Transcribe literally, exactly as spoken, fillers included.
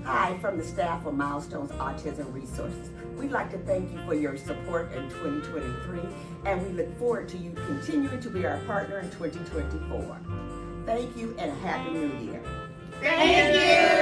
Hi, from the staff of Milestones Autism Resources. We'd like to thank you for your support in twenty twenty-three, and we look forward to you continuing to be our partner in twenty twenty-four. Thank you and a Happy New Year. Thank you.